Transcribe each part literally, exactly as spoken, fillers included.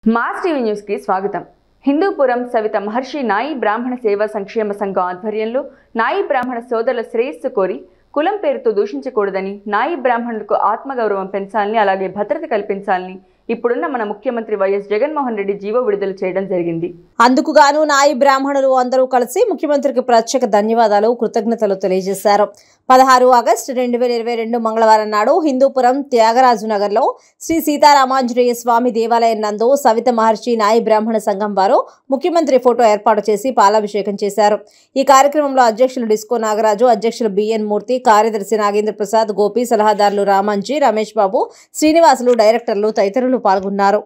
Mass TV news కి స్వాగతం. హిందూపురం సవిత మహర్షి నాయి బ్రాహ్మణ సేవా సంక్షేమ సంఘం ఆధ్వర్యంలో నాయి బ్రాహ్మణ సోదరుల శ్రేయస్సు కోరి కులం పేరుతో దూషించకూడదని, నాయి బ్రాహ్మణులకు ఆత్మగౌరవం పెంచాలని, అలాగే భద్రత కల్పించాలని ఇప్పుడున్న మన ముఖ్యమంత్రి వైఎస్ జగన్మోహన్ రెడ్డి జీవో విడుదల చేయడం జరిగింది. అందుకుగాను నాయి బ్రాహ్మణులు అందరూ కలిసి ముఖ్యమంత్రికి ప్రత్యేక ధన్యవాదాలు, కృతజ్ఞతలు తెలియజేశారు. పదహారు ఆగస్టు రెండు వేల ఇరవై రెండు మంగళవారం నాడు హిందూపురం త్యాగరాజు నగర్లో శ్రీ సీతారామాంజనేయ స్వామి దేవాలయం నందు సవిత మహర్షి నాయి బ్రాహ్మణ సంఘం వారు ముఖ్యమంత్రి ఫోటో ఏర్పాటు చేసి పాలాభిషేకం చేశారు. ఈ కార్యక్రమంలో అధ్యక్షులు డిస్కో నాగరాజు, అధ్యక్షులు బిఎన్ మూర్తి, కార్యదర్శి నాగేంద్ర ప్రసాద్, గోపి, సలహాదారులు రామంజీ, రమేష్ బాబు, శ్రీనివాసులు, డైరెక్టర్లు తదితరులు పాల్గొన్నారు.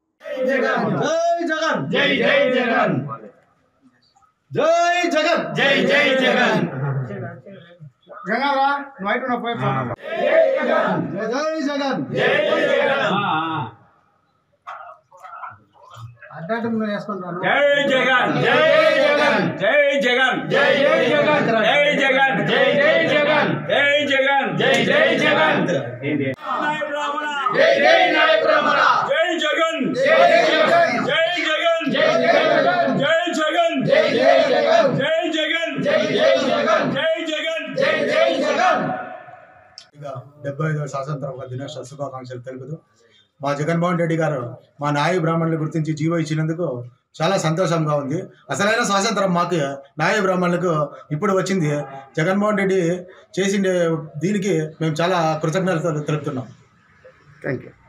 డెబ్బై ఐదవ స్వాతంత్ర దినోత్సవ శుభాకాంక్షలు తెలుపుతూ మా జగన్మోహన్ రెడ్డి గారు మా నాయి బ్రాహ్మణులు గుర్తించి జీవో ఇచ్చినందుకు చాలా సంతోషంగా ఉంది. అసలైన స్వాతంత్రం మాకు నాయి బ్రాహ్మణులకు ఇప్పుడు వచ్చింది. జగన్మోహన్ రెడ్డి చేసిన దీనికి మేము చాలా కృతజ్ఞతలు తెలుపుతున్నాం. Thank you.